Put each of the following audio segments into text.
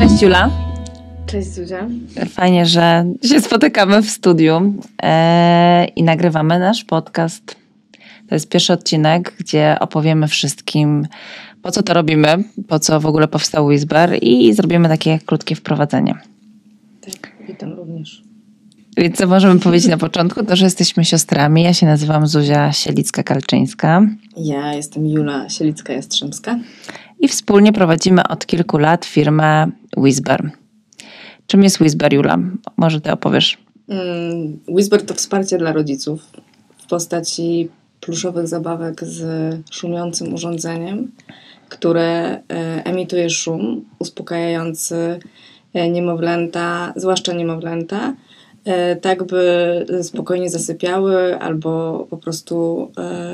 Cześć Jula. Cześć Zuzia. Fajnie, że się spotykamy w studiu i nagrywamy nasz podcast. To jest pierwszy odcinek, gdzie opowiemy wszystkim, po co to robimy, po co w ogóle powstał Whisper i zrobimy takie krótkie wprowadzenie. Tak, witam również. Więc co możemy powiedzieć na początku, to że jesteśmy siostrami. Ja się nazywam Zuzia Sielicka-Kalczyńska. Ja jestem Jula Sielicka-Jastrzębska. I wspólnie prowadzimy od kilku lat firmę Whisper. Czym jest Whisper, Jula? Może ty opowiesz? Whisper to wsparcie dla rodziców w postaci pluszowych zabawek z szumiącym urządzeniem, które emituje szum uspokajający niemowlęta, zwłaszcza niemowlęta, tak by spokojnie zasypiały albo po prostu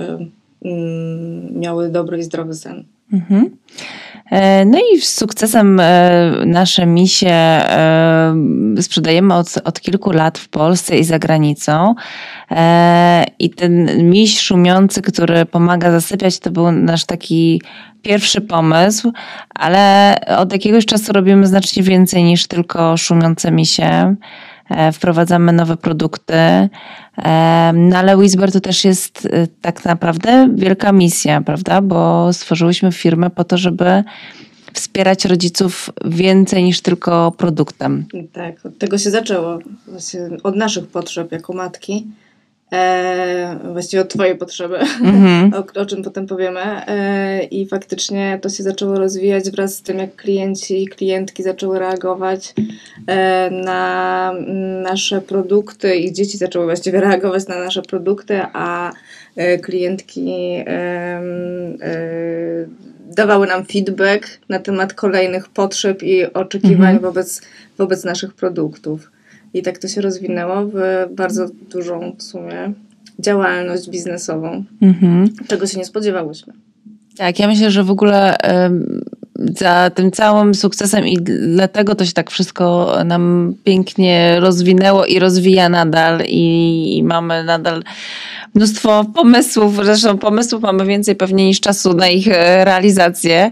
miały dobry i zdrowy sen. Mhm. No i z sukcesem nasze misie sprzedajemy od kilku lat w Polsce i za granicą. I ten miś szumiący, który pomaga zasypiać, to był nasz taki pierwszy pomysł, ale od jakiegoś czasu robimy znacznie więcej niż tylko szumiące misie. Wprowadzamy nowe produkty, no ale Whisper to też jest tak naprawdę wielka misja, prawda? Bo stworzyłyśmy firmę po to, żeby wspierać rodziców więcej niż tylko produktem. Tak, od tego się zaczęło. Właśnie od naszych potrzeb jako matki. Właściwie od twojej potrzeby, o czym potem powiemy. I faktycznie to się zaczęło rozwijać wraz z tym, jak klienci i klientki zaczęły reagować na nasze produkty i dzieci zaczęły właściwie reagować na nasze produkty, a klientki dawały nam feedback na temat kolejnych potrzeb i oczekiwań wobec naszych produktów. I tak to się rozwinęło w bardzo dużą w sumie działalność biznesową, czego się nie spodziewałyśmy. Tak, ja myślę, że w ogóle za tym całym sukcesem i dlatego to się tak wszystko nam pięknie rozwinęło i rozwija nadal i mamy nadal mnóstwo pomysłów, zresztą pomysłów mamy więcej pewnie niż czasu na ich realizację,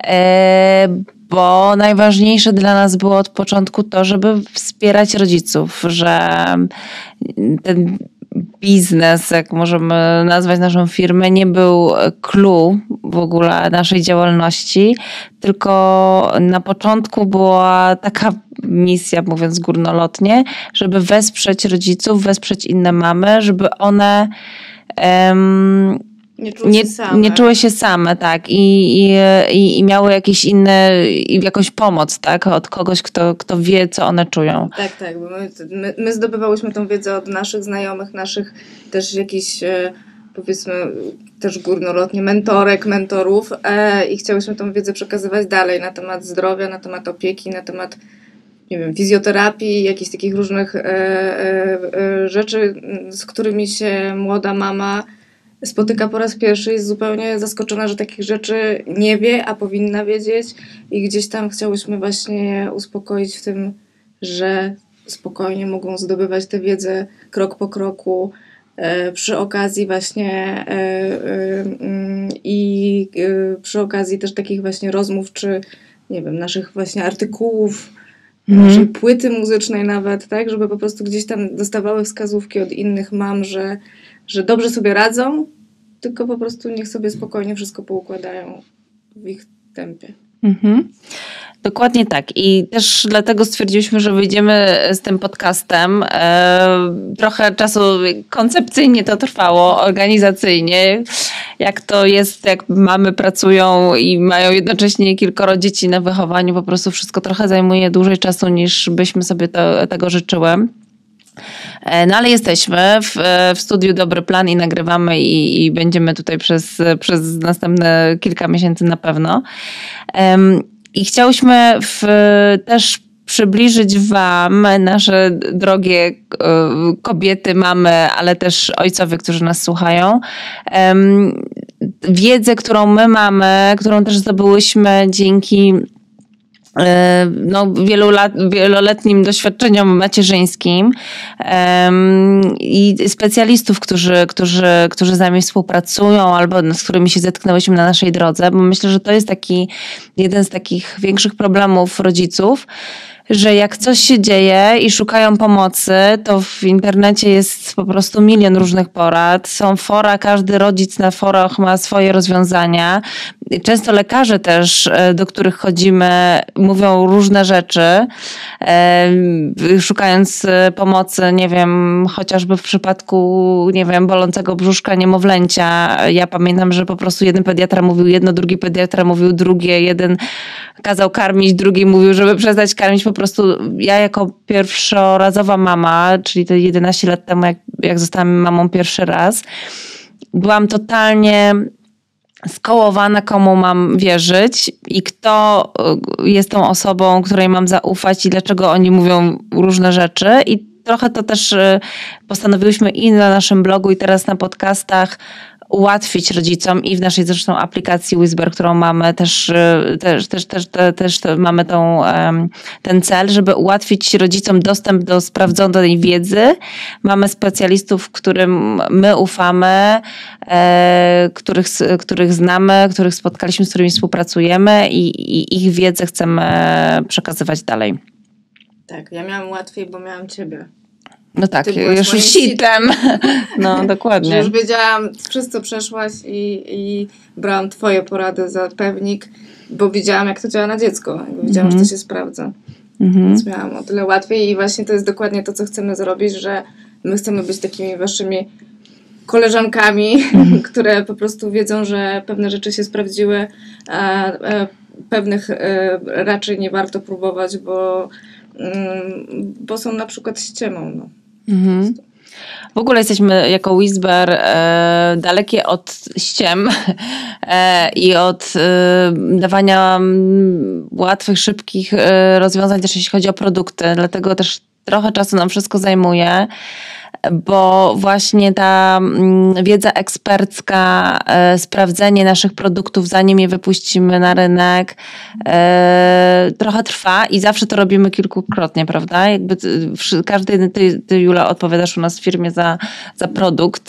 bo najważniejsze dla nas było od początku to, żeby wspierać rodziców, że ten biznes, jak możemy nazwać naszą firmę, nie był clue w ogóle naszej działalności, tylko na początku była taka misja, mówiąc górnolotnie, żeby wesprzeć rodziców, wesprzeć inne mamy, żeby one nie czuły się same, tak, i miały jakieś inne, jakąś pomoc, tak, od kogoś, kto wie, co one czują. Tak, bo my zdobywałyśmy tą wiedzę od naszych znajomych, naszych też jakichś, powiedzmy, też górnolotnie mentorów i chciałyśmy tą wiedzę przekazywać dalej na temat zdrowia, na temat opieki, na temat, nie wiem, fizjoterapii, jakichś takich różnych rzeczy, z którymi się młoda mama spotyka po raz pierwszy, jest zupełnie zaskoczona, że takich rzeczy nie wie, a powinna wiedzieć i gdzieś tam chciałyśmy właśnie uspokoić w tym, że spokojnie mogą zdobywać tę wiedzę krok po kroku, przy okazji właśnie i przy okazji też takich właśnie rozmów, czy nie wiem, naszych właśnie artykułów, naszej płyty muzycznej nawet, tak, żeby po prostu gdzieś tam dostawały wskazówki od innych mam, że dobrze sobie radzą, tylko po prostu niech sobie spokojnie wszystko poukładają w ich tempie. Dokładnie tak. I też dlatego stwierdziliśmy, że wyjdziemy z tym podcastem. Trochę czasu koncepcyjnie to trwało, organizacyjnie. Jak to jest, jak mamy pracują i mają jednocześnie kilkoro dzieci na wychowaniu, po prostu wszystko trochę zajmuje dłużej czasu niż byśmy sobie tego życzyły. No ale jesteśmy w studiu Dobry Plan i nagrywamy i będziemy tutaj przez następne kilka miesięcy na pewno. I chciałyśmy też przybliżyć wam, nasze drogie kobiety, mamy, ale też ojcowie, którzy nas słuchają, wiedzę, którą my mamy, którą też zdobyłyśmy dzięki wieloletnim doświadczeniom macierzyńskim i specjalistów, którzy z nami współpracują albo z którymi się zetknęłyśmy na naszej drodze, bo myślę, że to jest jeden z takich większych problemów rodziców, że jak coś się dzieje i szukają pomocy, to w internecie jest po prostu milion różnych porad. Są fora, każdy rodzic na forach ma swoje rozwiązania. Często lekarze też, do których chodzimy, mówią różne rzeczy, szukając pomocy, nie wiem, chociażby w przypadku, nie wiem, bolącego brzuszka niemowlęcia. Ja pamiętam, że po prostu jeden pediatra mówił jedno, drugi pediatra mówił drugie, jeden kazał karmić, drugi mówił, żeby przestać karmić. Po prostu ja jako pierwszorazowa mama, czyli to 11 lat temu, jak zostałam mamą pierwszy raz, byłam totalnie skołowana, komu mam wierzyć i kto jest tą osobą, której mam zaufać i dlaczego oni mówią różne rzeczy. I trochę to też postanowiłyśmy i na naszym blogu, i teraz na podcastach ułatwić rodzicom i w naszej zresztą aplikacji Whisper, którą mamy, też mamy ten cel, żeby ułatwić rodzicom dostęp do sprawdzonej wiedzy. Mamy specjalistów, którym my ufamy, których znamy, których spotkaliśmy, z którymi współpracujemy i ich wiedzę chcemy przekazywać dalej. Tak, ja miałam łatwiej, bo miałam ciebie. No tak, już sitem. No dokładnie. Że już wiedziałam, przez co przeszłaś i brałam twoje porady za pewnik, bo widziałam, jak to działa na dziecko. Widziałam, że to się sprawdza. Więc miałam o tyle łatwiej i właśnie to jest dokładnie to, co chcemy zrobić, że my chcemy być takimi waszymi koleżankami, które po prostu wiedzą, że pewne rzeczy się sprawdziły, a pewnych raczej nie warto próbować, bo są na przykład ściemą. No. W ogóle jesteśmy jako Whisper dalekie od ściem i od dawania łatwych, szybkich rozwiązań też jeśli chodzi o produkty. Dlatego też trochę czasu nam wszystko zajmuje, bo właśnie ta wiedza ekspercka, sprawdzenie naszych produktów, zanim je wypuścimy na rynek, trochę trwa i zawsze to robimy kilkukrotnie, prawda? Jakby każdy, ty Jula, odpowiadasz u nas w firmie za produkt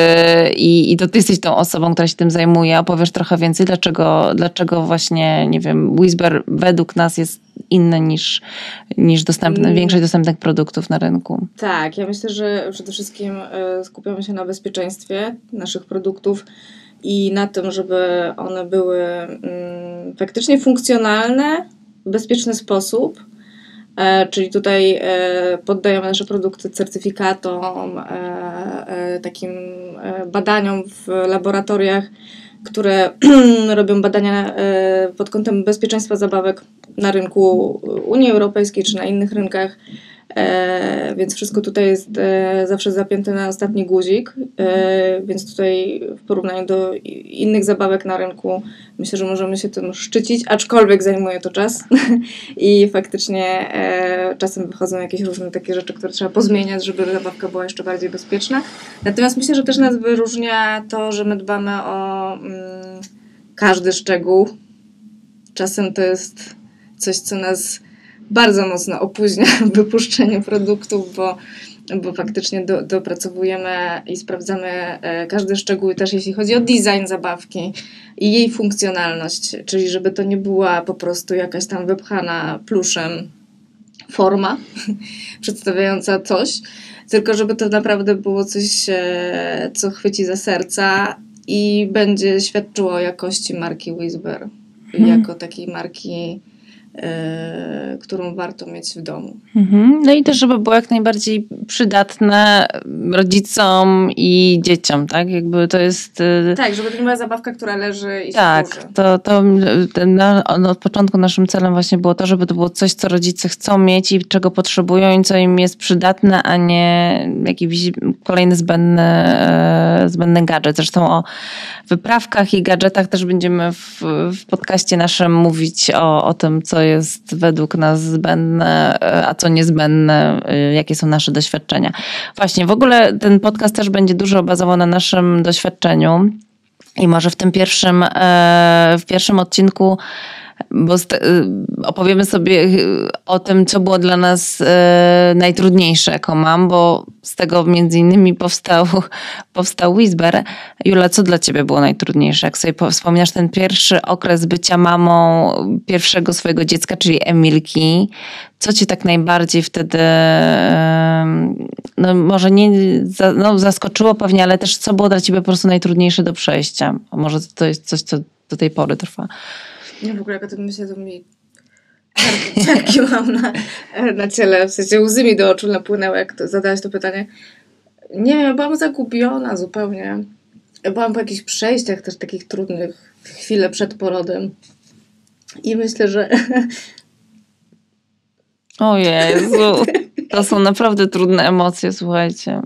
i to ty jesteś tą osobą, która się tym zajmuje. Opowiesz trochę więcej, dlaczego właśnie, nie wiem, Whisper według nas jest inny niż większość dostępnych produktów na rynku. Tak, ja myślę, że przede wszystkim skupiamy się na bezpieczeństwie naszych produktów i na tym, żeby one były faktycznie funkcjonalne w bezpieczny sposób. Czyli tutaj poddajemy nasze produkty certyfikatom, takim badaniom w laboratoriach, które robią badania pod kątem bezpieczeństwa zabawek na rynku Unii Europejskiej czy na innych rynkach. Więc wszystko tutaj jest zawsze zapięte na ostatni guzik, więc tutaj w porównaniu do innych zabawek na rynku myślę, że możemy się tym szczycić, aczkolwiek zajmuje to czas i faktycznie czasem wychodzą jakieś różne takie rzeczy, które trzeba pozmieniać, żeby zabawka była jeszcze bardziej bezpieczna. Natomiast myślę, że też nas wyróżnia to, że my dbamy o każdy szczegół. Czasem to jest coś, co nas bardzo mocno opóźnia w wypuszczeniu produktów, bo faktycznie dopracowujemy i sprawdzamy każdy szczegół, też jeśli chodzi o design zabawki i jej funkcjonalność, czyli żeby to nie była po prostu jakaś tam wypchana pluszem forma przedstawiająca coś, tylko żeby to naprawdę było coś, co chwyci za serca i będzie świadczyło o jakości marki Whisper, jako takiej marki, którą warto mieć w domu. No i też, żeby było jak najbardziej przydatne rodzicom i dzieciom, tak? Jakby to jest... Tak, żeby to nie była zabawka, która leży i tak, służy. Od początku naszym celem właśnie było to, żeby to było coś, co rodzice chcą mieć i czego potrzebują i co im jest przydatne, a nie jakiś kolejny zbędny gadżet. Zresztą o wyprawkach i gadżetach też będziemy w podcaście naszym mówić o tym, co jest według nas zbędne, a co niezbędne, jakie są nasze doświadczenia. Właśnie, w ogóle ten podcast też będzie dużo bazował na naszym doświadczeniu i może w tym pierwszym odcinku opowiemy sobie o tym, co było dla nas najtrudniejsze jako mam, bo z tego między innymi powstał Whisper. Jula, co dla ciebie było najtrudniejsze? Jak sobie wspominasz ten pierwszy okres bycia mamą pierwszego swojego dziecka, czyli Emilki, co cię tak najbardziej wtedy, no może nie zaskoczyło pewnie, ale też co było dla ciebie po prostu najtrudniejsze do przejścia? A może to jest coś, co do tej pory trwa? Ja w ogóle jak o tym myślę, to mi ciarki mam na ciele, w sensie łzy mi do oczu napłynęły, jak zadałaś to pytanie. Nie wiem, ja byłam zagubiona zupełnie. Ja byłam po jakichś przejściach też takich trudnych, chwilę przed porodem. I myślę, że... O Jezu, to są naprawdę trudne emocje, słuchajcie.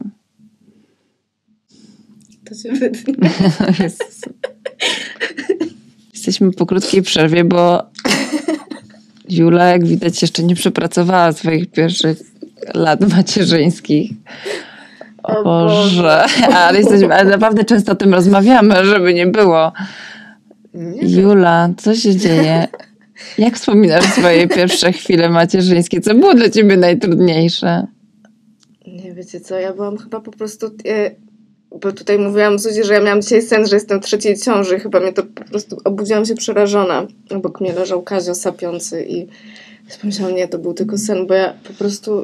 To się wytnie. Jesteśmy po krótkiej przerwie, bo Jula, jak widać, jeszcze nie przepracowała swoich pierwszych lat macierzyńskich. O Boże. Ale naprawdę często o tym rozmawiamy, żeby nie było. Jula, co się dzieje? Jak wspominasz swoje pierwsze chwile macierzyńskie? Co było dla ciebie najtrudniejsze? Nie, wiecie co, ja byłam chyba po prostu... Bo tutaj mówiłam Zuzi, że ja miałam dzisiaj sen, że jestem w trzeciej ciąży. Chyba mnie to po prostu... Obudziłam się przerażona. Obok mnie leżał Kazio sapiący i pomyślałam, nie, to był tylko sen, bo ja po prostu...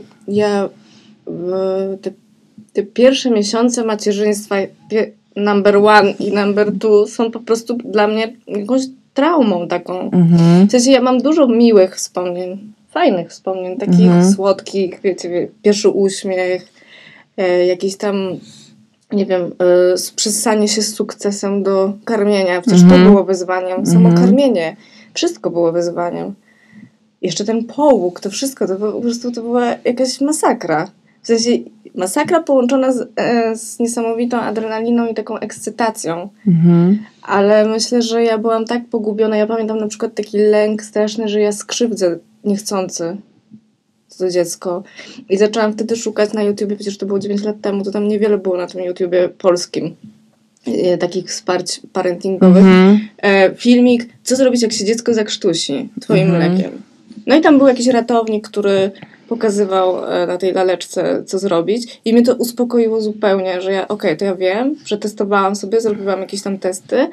Te pierwsze miesiące macierzyństwa number one i number two są po prostu dla mnie jakąś traumą taką. W sensie ja mam dużo miłych wspomnień, fajnych wspomnień, takich słodkich, wiecie, pierwszy uśmiech, jakiś tam, nie wiem, przystanie się z sukcesem do karmienia. Przecież to było wyzwaniem. Samo karmienie. Wszystko było wyzwaniem. Jeszcze ten połóg, to wszystko, po prostu to była jakaś masakra. W sensie masakra połączona z niesamowitą adrenaliną i taką ekscytacją. Ale myślę, że ja byłam tak pogubiona. Ja pamiętam na przykład taki lęk straszny, że ja skrzywdzę niechcący to dziecko. I zaczęłam wtedy szukać na YouTubie, przecież to było 9 lat temu, to tam niewiele było na tym YouTubie polskim takich wsparć parentingowych. Filmik, co zrobić, jak się dziecko zakrztusi twoim mlekiem. No i tam był jakiś ratownik, który pokazywał na tej laleczce, co zrobić. I mnie to uspokoiło zupełnie, że ja, to ja wiem, przetestowałam sobie, zrobiłam jakieś tam testy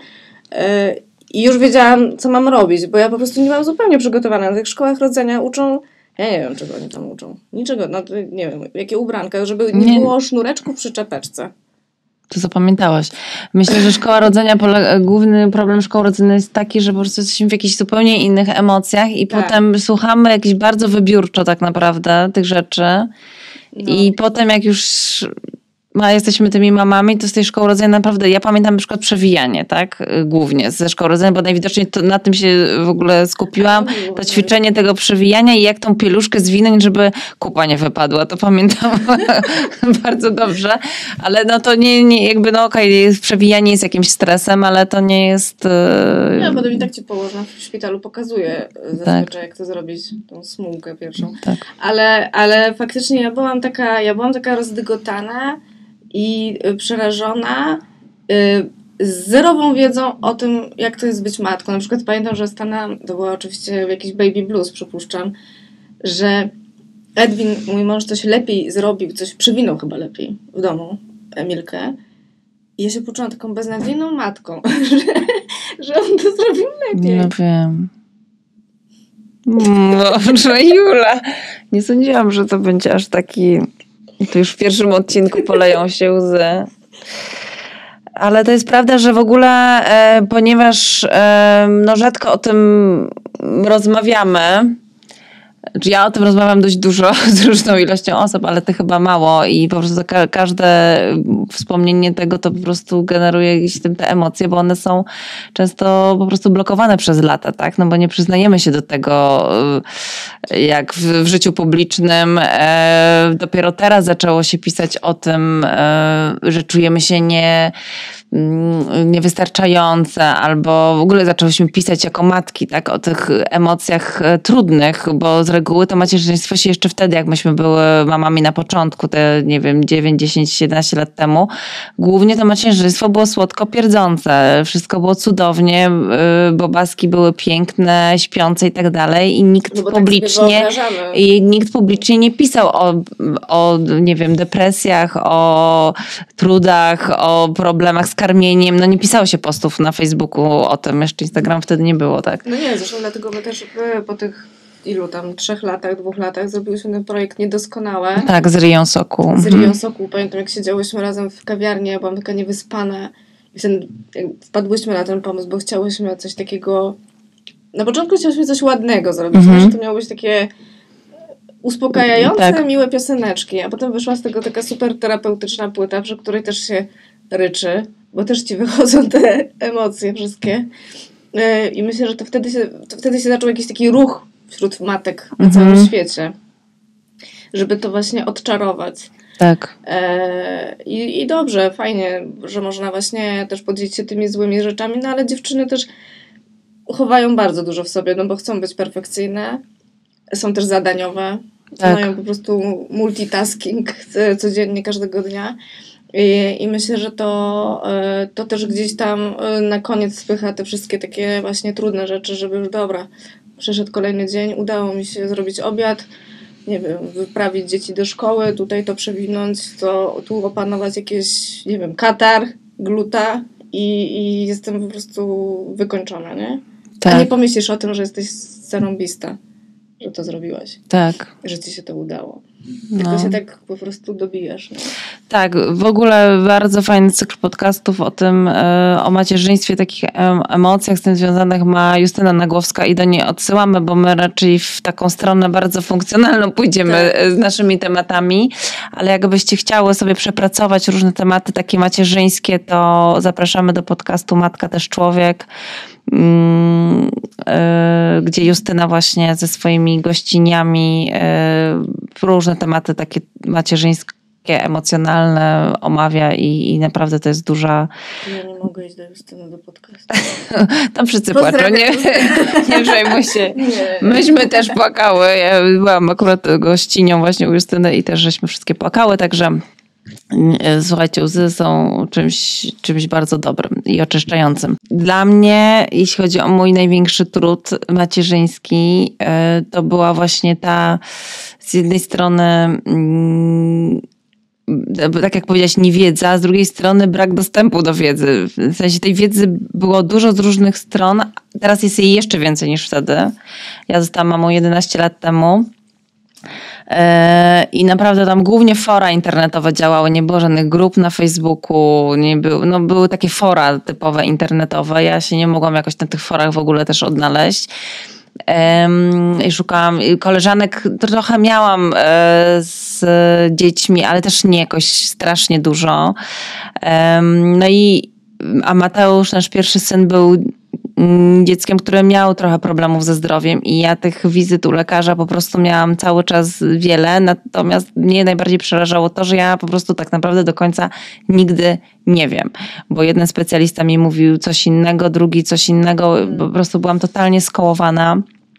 i już wiedziałam, co mam robić, bo ja po prostu nie byłam zupełnie przygotowana. Na tych szkołach rodzenia uczą, ja nie wiem, czego oni tam uczą. Niczego, nie wiem, jakie ubranka, żeby nie było sznureczków przy czapeczce. To zapamiętałaś. Myślę, że szkoła rodzenia, główny problem szkoły rodzennej jest taki, że po prostu jesteśmy w jakichś zupełnie innych emocjach i potem słuchamy jakieś bardzo wybiórczo tak naprawdę tych rzeczy i potem jak już jesteśmy tymi mamami, to z tej szkoły rodzenia naprawdę, ja pamiętam na przykład przewijanie, tak? Głównie ze szkoły rodzenia, bo najwidoczniej na tym się w ogóle skupiłam. To ćwiczenie tego przewijania i jak tą pieluszkę zwinąć, żeby kupa nie wypadła. To pamiętam bardzo dobrze. Ale no to nie jakby, przewijanie jest jakimś stresem, ale to nie jest... Ja potem i tak ci położna w szpitalu pokazuje zazwyczaj, jak to zrobić, tą smułkę pierwszą. Tak. Ale faktycznie ja byłam taka rozdygotana i przerażona, z zerową wiedzą o tym, jak to jest być matką. Na przykład pamiętam, że to było oczywiście jakiś baby blues, przypuszczam, że Edwin, mój mąż, coś lepiej zrobił, coś przywinął chyba lepiej w domu, Emilkę. I ja się poczułam taką beznadziejną matką, że on to zrobił lepiej. No wiem. Boże, Jula, nie sądziłam, że to będzie aż taki... To już w pierwszym odcinku poleją się łzy. Ale to jest prawda, że w ogóle, ponieważ rzadko o tym rozmawiamy, ja o tym rozmawiam dość dużo z różną ilością osób, ale ty chyba mało i po prostu każde wspomnienie tego to po prostu generuje jakieś te emocje, bo one są często po prostu blokowane przez lata, tak? No bo nie przyznajemy się do tego, jak w życiu publicznym dopiero teraz zaczęło się pisać o tym, że czujemy się niewystarczające, albo w ogóle zaczęłyśmy pisać jako matki, tak, o tych emocjach trudnych, bo z reguły to macierzyństwo się jeszcze wtedy, jak myśmy były mamami na początku, te nie wiem, 9, 10, 11 lat temu, głównie to macierzyństwo było słodko pierdzące, wszystko było cudownie, bobaski były piękne, śpiące i tak dalej i nikt publicznie nie pisał o nie wiem, depresjach, o trudach, o problemach z karmieniem. No nie pisało się postów na Facebooku o tym. Jeszcze Instagram wtedy nie było, tak? No nie, zresztą dlatego my też po tych 3 latach, 2 latach zrobiłyśmy ten projekt Niedoskonałe. Tak, z Rią Sokół. Z Rią Sokół. Pamiętam, jak siedziałyśmy razem w kawiarni, ja byłam taka niewyspana i wpadłyśmy na ten pomysł, bo chciałyśmy coś takiego... Na początku chciałyśmy coś ładnego zrobić, że to miało być takie uspokajające, miłe pioseneczki, a potem wyszła z tego taka super terapeutyczna płyta, przy której też się ryczy, bo też ci wychodzą te emocje wszystkie. I myślę, że to wtedy się zaczął jakiś taki ruch wśród matek na całym świecie, żeby to właśnie odczarować. Tak. I dobrze, fajnie, że można właśnie też podzielić się tymi złymi rzeczami, no ale dziewczyny też chowają bardzo dużo w sobie, no bo chcą być perfekcyjne, są też zadaniowe, mają po prostu multitasking codziennie, każdego dnia. I myślę, że to też gdzieś tam na koniec spycha te wszystkie takie właśnie trudne rzeczy, żeby już dobra, przeszedł kolejny dzień, udało mi się zrobić obiad, nie wiem, wyprawić dzieci do szkoły, tutaj to przewinąć, tu opanować jakieś, nie wiem, katar, gluta i jestem po prostu wykończona, nie? Tak. A nie pomyślisz o tym, że jesteś zarąbista, że to zrobiłaś. Tak. Że ci się to udało. Tylko się tak po prostu dobijasz. Nie? Tak, w ogóle bardzo fajny cykl podcastów o tym, o macierzyństwie, takich emocjach z tym związanych ma Justyna Nagłowska i do niej odsyłamy, bo my raczej w taką stronę bardzo funkcjonalną pójdziemy z naszymi tematami, ale jakbyście chciały sobie przepracować różne tematy takie macierzyńskie, to zapraszamy do podcastu Matka też człowiek, gdzie Justyna właśnie ze swoimi gościniami różne tematy takie macierzyńskie, emocjonalne omawia i naprawdę to jest duża... Ja nie mogę iść do Justyny do podcastu. Tam wszyscy płaczą, nie przejmuj się. Myśmy też płakały. Ja byłam akurat gościnią właśnie u Justyny i też żeśmy wszystkie płakały, także słuchajcie, łzy są czymś bardzo dobrym i oczyszczającym. Dla mnie, jeśli chodzi o mój największy trud macierzyński, to była właśnie ta z jednej strony tak jak powiedziałaś, niewiedza, z drugiej strony brak dostępu do wiedzy. W sensie tej wiedzy było dużo z różnych stron, teraz jest jej jeszcze więcej niż wtedy. Ja zostałam mamą 11 lat temu. I naprawdę tam głównie fora internetowe działały, nie było żadnych grup na Facebooku, były takie fora typowe internetowe, ja się nie mogłam jakoś na tych forach w ogóle też odnaleźć. I szukałam koleżanek, trochę miałam z dziećmi, ale też nie jakoś strasznie dużo. A Mateusz, nasz pierwszy syn, był dzieckiem, które miało trochę problemów ze zdrowiem i ja tych wizyt u lekarza po prostu miałam cały czas wiele, natomiast mnie najbardziej przerażało to, że ja po prostu tak naprawdę do końca nigdy nie wiem, bo jeden specjalista mi mówił coś innego, drugi coś innego, po prostu byłam totalnie skołowana.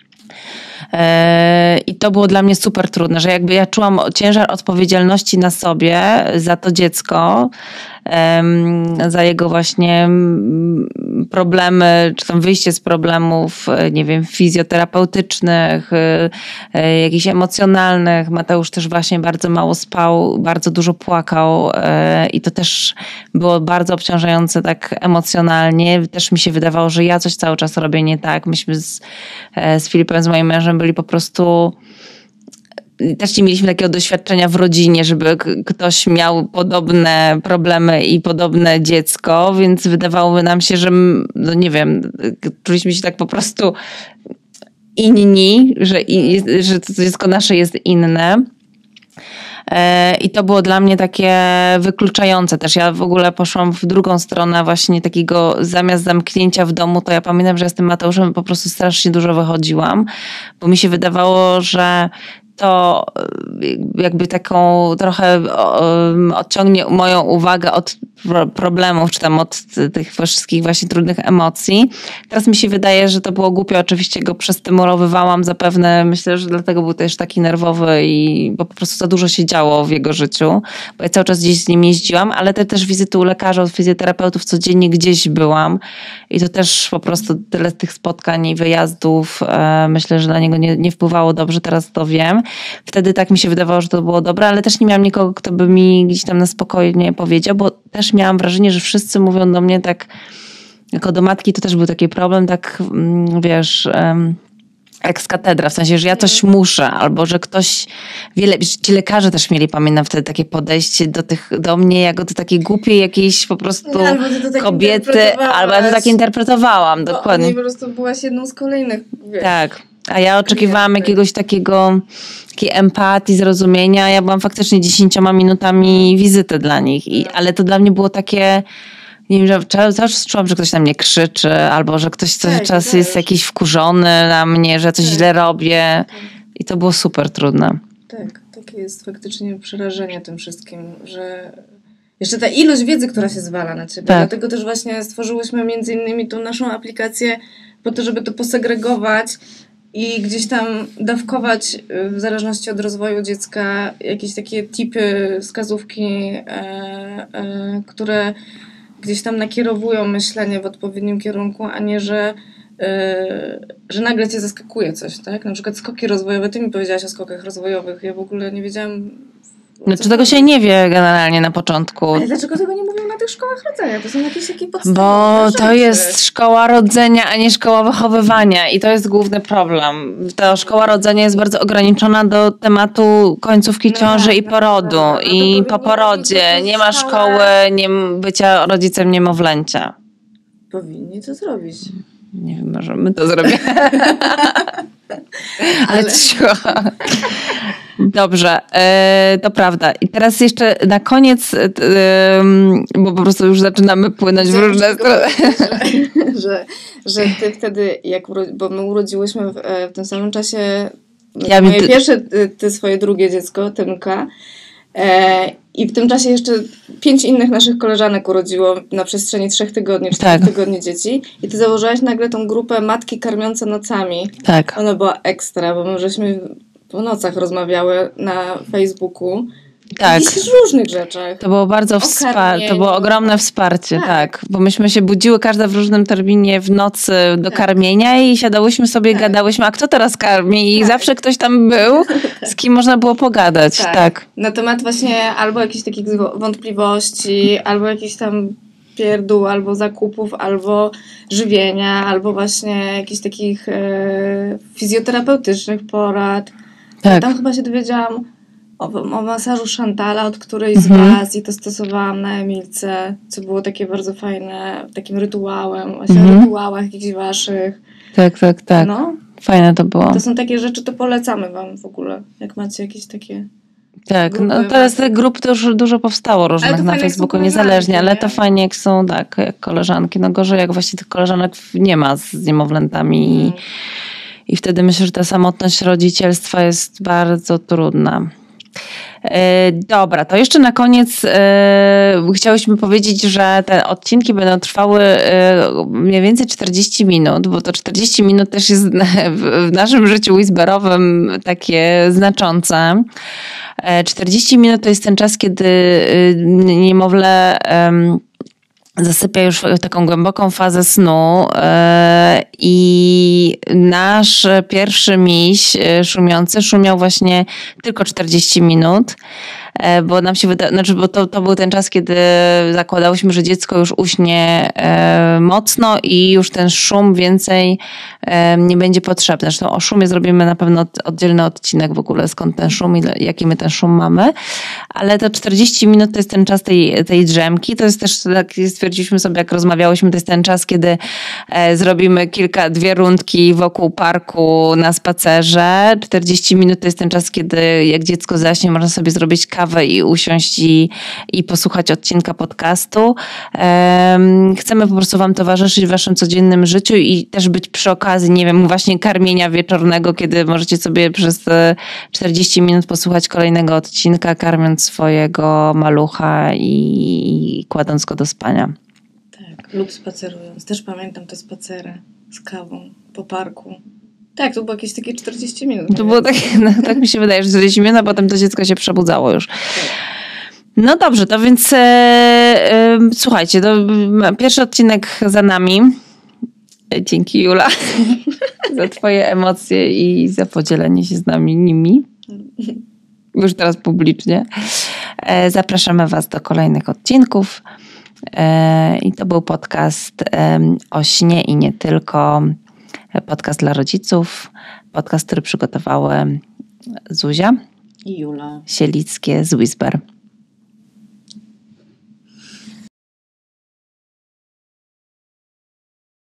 I to było dla mnie super trudne, że jakby ja czułam ciężar odpowiedzialności na sobie za to dziecko, za jego właśnie problemy, czy tam wyjście z problemów, nie wiem, fizjoterapeutycznych, jakichś emocjonalnych. Mateusz też właśnie bardzo mało spał, bardzo dużo płakał i to też było bardzo obciążające tak emocjonalnie. Też mi się wydawało, że ja coś cały czas robię nie tak. Myśmy z Filipem, z moim mężem byli po prostu... Też nie mieliśmy takiego doświadczenia w rodzinie, żeby ktoś miał podobne problemy i podobne dziecko, więc wydawało nam się, że no nie wiem, czuliśmy się tak po prostu inni, że to dziecko nasze jest inne. I to było dla mnie takie wykluczające też. Ja w ogóle poszłam w drugą stronę właśnie takiego, zamiast zamknięcia w domu, to ja pamiętam, że ja z tym Mateuszem po prostu strasznie dużo wychodziłam, bo mi się wydawało, że to jakby taką trochę odciągnie moją uwagę od problemów, czy tam od tych wszystkich właśnie trudnych emocji. Teraz mi się wydaje, że to było głupie, oczywiście go przestymulowywałam zapewne, myślę, że dlatego był też taki nerwowy bo po prostu za dużo się działo w jego życiu, bo ja cały czas gdzieś z nim jeździłam, ale też wizyty u lekarza, od fizjoterapeutów codziennie gdzieś byłam i to też po prostu tyle tych spotkań i wyjazdów, myślę, że na niego nie wpływało dobrze, teraz to wiem. Wtedy tak mi się wydawało, że to było dobre, ale też nie miałam nikogo, kto by mi gdzieś tam na spokojnie powiedział, bo też miałam wrażenie, że wszyscy mówią do mnie tak, jako do matki to też był taki problem, tak wiesz, ex katedra, w sensie, że ja coś muszę, albo że ktoś, ci lekarze też mieli, pamiętam wtedy takie podejście do mnie, jako do takiej głupiej jakiejś po prostu tak kobiety, albo ja to tak interpretowałam, dokładnie. Bo po prostu byłaś jedną z kolejnych. Wiesz. Tak. A ja oczekiwałam jakiegoś takiej empatii, zrozumienia. Ja byłam faktycznie 10 minutami wizyty dla nich. Ale to dla mnie było takie, nie wiem, że cały czas czułam, że ktoś na mnie krzyczy, albo że ktoś cały czas jest jakiś wkurzony na mnie, że coś źle robię. I to było super trudne. Tak, takie jest faktycznie przerażenie tym wszystkim, że jeszcze ta ilość wiedzy, która się zwala na ciebie. Tak. Dlatego też właśnie stworzyłyśmy między innymi tą naszą aplikację po to, żeby to posegregować i gdzieś tam dawkować w zależności od rozwoju dziecka jakieś takie tipy, wskazówki, które gdzieś tam nakierowują myślenie w odpowiednim kierunku, a nie, że nagle cię zaskakuje coś, tak? Na przykład skoki rozwojowe. Ty mi powiedziałaś o skokach rozwojowych. Ja w ogóle nie wiedziałam. Znaczy tego się nie wie generalnie na początku. Ale dlaczego tego nie mówią na tych szkołach rodzenia? To są jakieś takie podstawy. Bo to jest szkoła rodzenia, a nie szkoła wychowywania i to jest główny problem. Ta szkoła rodzenia jest bardzo ograniczona do tematu końcówki ciąży i porodu. I po porodzie nie ma szkoły bycia rodzicem niemowlęcia. Powinni to zrobić. Nie wiem, może my to zrobimy. Ale dobrze, to prawda. I teraz jeszcze na koniec, bo po prostu już zaczynamy płynąć w różne strony. Że ty wtedy, bo my urodziłyśmy w tym samym czasie moje pierwsze, ty swoje drugie dziecko, Tymka. I w tym czasie jeszcze 5 innych naszych koleżanek urodziło na przestrzeni 3 tygodni, 4 tygodni dzieci. I ty założyłaś nagle tą grupę Matki Karmiące Nocami. Tak. Ona była ekstra, bo my żeśmy po nocach rozmawiały na Facebooku. Tak. W różnych rzeczach. To było bardzo to było ogromne wsparcie, tak. Bo myśmy się budziły każda w różnym terminie w nocy do karmienia i siadałyśmy sobie, gadałyśmy, a kto teraz karmi? I zawsze ktoś tam był, z kim można było pogadać. Tak. Na temat właśnie albo jakichś takich wątpliwości, albo jakichś tam pierdół, albo zakupów, albo żywienia, albo właśnie jakichś takich fizjoterapeutycznych porad. Tak. Ja tam chyba się dowiedziałam o masażu Chantala od którejś z was i to stosowałam na Emilce, co było takie bardzo fajne, takim rytuałem, właśnie o rytuałach jakichś waszych. Tak. No. Fajne to było. To są takie rzeczy, to polecamy wam w ogóle, jak macie jakieś takie grupy. No teraz tych grup to już dużo powstało różnych na Facebooku, niezależnie, ale to fajnie jak są, jak koleżanki. No gorzej jak właśnie tych koleżanek nie ma z niemowlętami i wtedy myślę, że ta samotność rodzicielstwa jest bardzo trudna. Dobra, to jeszcze na koniec chciałyśmy powiedzieć, że te odcinki będą trwały mniej więcej 40 minut, bo to 40 minut też jest w naszym życiu whisperowym takie znaczące. 40 minut to jest ten czas, kiedy niemowlę zasypia już w taką głęboką fazę snu i nasz pierwszy miś szumiący szumiał właśnie tylko 40 minut, bo nam się wydaje, bo to był ten czas, kiedy zakładałyśmy, że dziecko już uśnie mocno i już ten szum więcej nie będzie potrzebny. Zresztą o szumie zrobimy na pewno oddzielny odcinek w ogóle, skąd ten szum i jaki my ten szum mamy, ale to 40 minut to jest ten czas tej drzemki, to jest też, tak stwierdziliśmy sobie, jak rozmawiałyśmy, to jest ten czas, kiedy zrobimy dwie rundki wokół parku na spacerze. 40 minut to jest ten czas, kiedy jak dziecko zaśnie, można sobie zrobić kawę kawę i usiąść i posłuchać odcinka podcastu. Chcemy po prostu wam towarzyszyć w waszym codziennym życiu i też być przy okazji, nie wiem, właśnie karmienia wieczornego, kiedy możecie sobie przez 40 minut posłuchać kolejnego odcinka, karmiąc swojego malucha i kładąc go do spania. Tak, lub spacerując. Też pamiętam te spacery z kawą po parku. Tak, to było jakieś takie 40 minut. To było takie, tak mi się wydaje, że 40 minut, a potem to dziecko się przebudzało już. No dobrze, to więc słuchajcie, pierwszy odcinek za nami. Dzięki, Jula, za twoje emocje i za podzielenie się z nami nimi. Już teraz publicznie. Zapraszamy was do kolejnych odcinków. I to był podcast o śnie i nie tylko. Podcast dla rodziców. Podcast, który przygotowały Zuzia i Jula Sielickie z Whisper.